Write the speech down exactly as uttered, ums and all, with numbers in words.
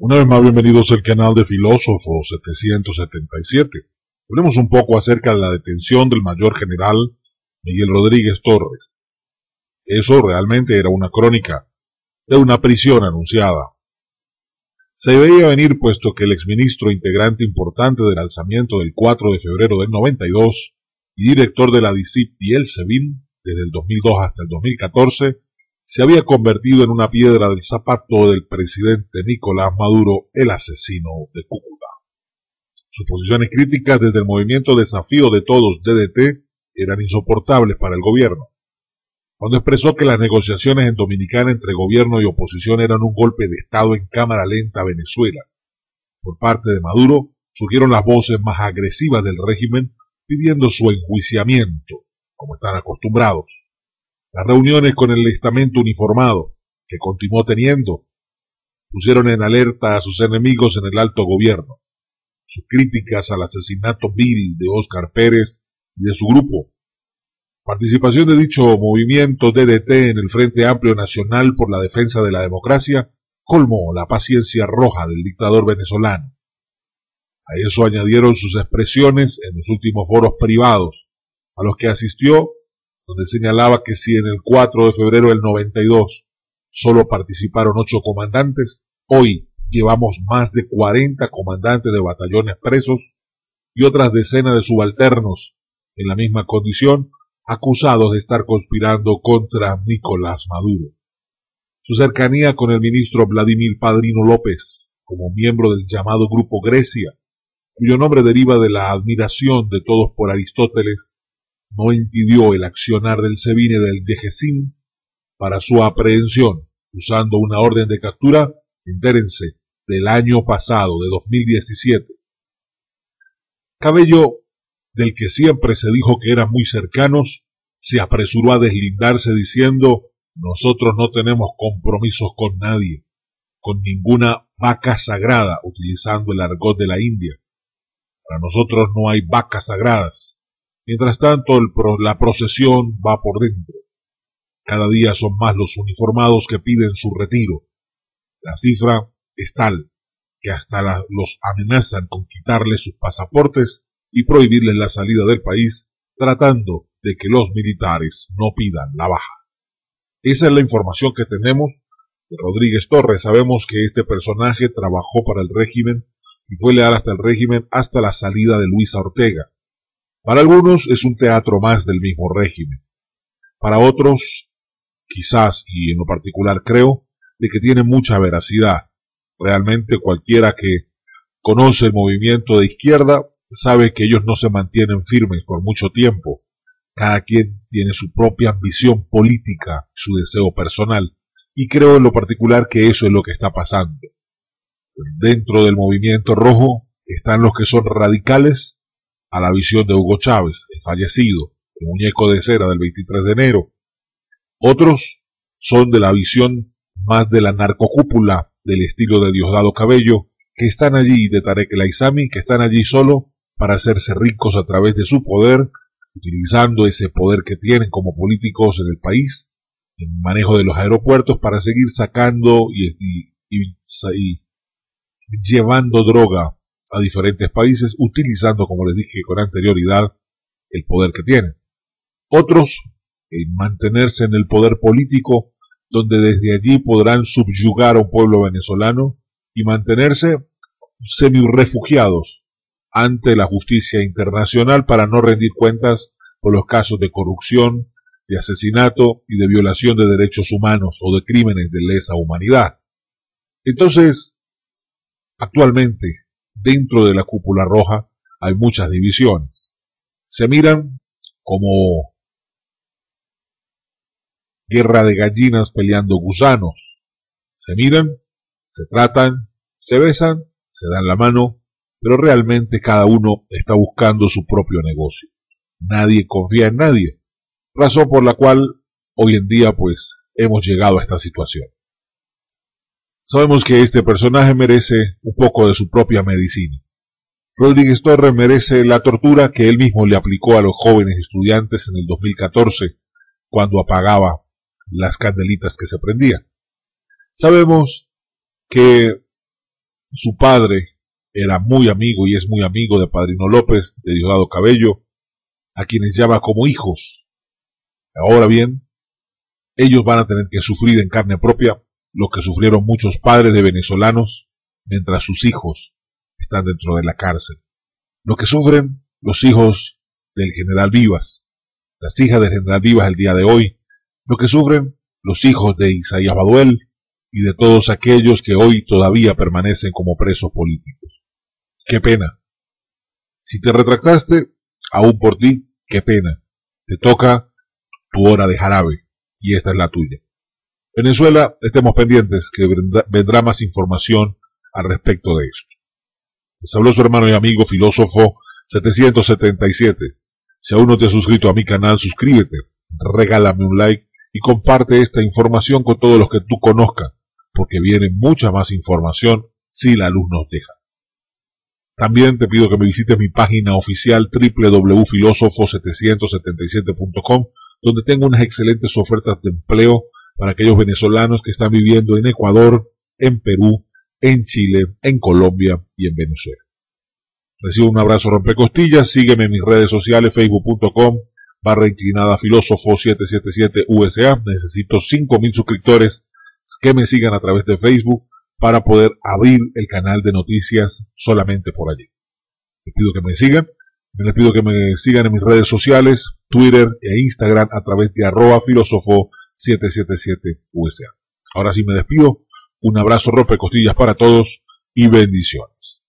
Una vez más, bienvenidos al canal de Filósofo setecientos setenta y siete. Hablemos un poco acerca de la detención del mayor general Miguel Rodríguez Torres. Eso realmente era una crónica de una prisión anunciada. Se veía venir puesto que el exministro integrante importante del alzamiento del cuatro de febrero del noventa y dos y director de la D I C I P y el SEBIN desde el dos mil dos hasta el dos mil catorce, se había convertido en una piedra del zapato del presidente Nicolás Maduro, el asesino de Cúcuta. Sus posiciones críticas desde el movimiento Desafío de Todos D D T eran insoportables para el gobierno. Cuando expresó que las negociaciones en Dominicana entre gobierno y oposición eran un golpe de Estado en cámara lenta a Venezuela. Por parte de Maduro surgieron las voces más agresivas del régimen pidiendo su enjuiciamiento, como están acostumbrados. Las reuniones con el estamento uniformado, que continuó teniendo, pusieron en alerta a sus enemigos en el alto gobierno. Sus críticas al asesinato vil de Óscar Pérez y de su grupo. Participación de dicho movimiento D D T en el Frente Amplio Nacional por la Defensa de la Democracia colmó la paciencia roja del dictador venezolano. A eso añadieron sus expresiones en los últimos foros privados, a los que asistió, donde señalaba que si en el cuatro de febrero del noventa y dos solo participaron ocho comandantes, hoy llevamos más de cuarenta comandantes de batallones presos y otras decenas de subalternos en la misma condición, acusados de estar conspirando contra Nicolás Maduro. Su cercanía con el ministro Vladimir Padrino López, como miembro del llamado Grupo Grecia, cuyo nombre deriva de la admiración de todos por Aristóteles, no impidió el accionar del SEBIN y del D G C I M para su aprehensión, usando una orden de captura, entérense, del año pasado, de dos mil diecisiete. Cabello, del que siempre se dijo que eran muy cercanos, se apresuró a deslindarse diciendo: nosotros no tenemos compromisos con nadie, con ninguna vaca sagrada, utilizando el argot de la India. Para nosotros no hay vacas sagradas. Mientras tanto, el pro, la procesión va por dentro. Cada día son más los uniformados que piden su retiro. La cifra es tal que hasta la, los amenazan con quitarles sus pasaportes y prohibirles la salida del país, tratando de que los militares no pidan la baja. Esa es la información que tenemos de Rodríguez Torres. Sabemos que este personaje trabajó para el régimen y fue leal hasta el régimen hasta la salida de Luisa Ortega. Para algunos es un teatro más del mismo régimen. Para otros, quizás, y en lo particular creo, de que tiene mucha veracidad. Realmente cualquiera que conoce el movimiento de izquierda sabe que ellos no se mantienen firmes por mucho tiempo. Cada quien tiene su propia ambición política, su deseo personal, y creo en lo particular que eso es lo que está pasando. Dentro del movimiento rojo están los que son radicales a la visión de Hugo Chávez, el fallecido, el muñeco de cera del veintitrés de enero. Otros son de la visión más de la narcocúpula del estilo de Diosdado Cabello, que están allí, de Tarek El Aizami, que están allí solo para hacerse ricos a través de su poder, utilizando ese poder que tienen como políticos en el país, en manejo de los aeropuertos, para seguir sacando y, y, y, y llevando droga a diferentes países, utilizando, como les dije con anterioridad, el poder que tienen. Otros, en mantenerse en el poder político, donde desde allí podrán subyugar a un pueblo venezolano y mantenerse semi-refugiados ante la justicia internacional para no rendir cuentas por los casos de corrupción, de asesinato y de violación de derechos humanos o de crímenes de lesa humanidad. Entonces, actualmente, dentro de la cúpula roja hay muchas divisiones. Se miran como guerra de gallinas peleando gusanos. Se miran, se tratan, se besan, se dan la mano, pero realmente cada uno está buscando su propio negocio. Nadie confía en nadie, razón por la cual hoy en día pues hemos llegado a esta situación. Sabemos que este personaje merece un poco de su propia medicina. Rodríguez Torres merece la tortura que él mismo le aplicó a los jóvenes estudiantes en el dos mil catorce, cuando apagaba las candelitas que se prendían. Sabemos que Su padre era muy amigo y es muy amigo de Padrino López, de Diosdado Cabello, a quienes llama como hijos. Ahora bien, ellos van a tener que sufrir en carne propia lo que sufrieron muchos padres de venezolanos mientras sus hijos están dentro de la cárcel. Lo que sufren los hijos del general Vivas, las hijas del general Vivas el día de hoy, lo que sufren los hijos de Isaías Baduel y de todos aquellos que hoy todavía permanecen como presos políticos. Qué pena. Si te retractaste, aún por ti, qué pena. Te toca tu hora de jarabe y esta es la tuya. Venezuela, estemos pendientes que vendrá más información al respecto de esto. Les habló su hermano y amigo filósofo setecientos setenta y siete. Si aún no te has suscrito a mi canal, suscríbete, regálame un like y comparte esta información con todos los que tú conozcas, porque viene mucha más información si la luz nos deja. También te pido que me visites mi página oficial doble u doble u doble u punto filósofo setecientos setenta y siete punto com, donde tengo unas excelentes ofertas de empleo para aquellos venezolanos que están viviendo en Ecuador, en Perú, en Chile, en Colombia y en Venezuela. Recibo un abrazo rompecostillas, sígueme en mis redes sociales, facebook punto com barra inclinada filósofo siete siete siete U S A. Necesito cinco mil suscriptores que me sigan a través de Facebook para poder abrir el canal de noticias solamente por allí. Les pido que me sigan, les pido que me sigan en mis redes sociales, Twitter e Instagram a través de arroba filósofo siete siete siete U S A. Ahora sí me despido, un abrazo rompecostillas para todos y bendiciones.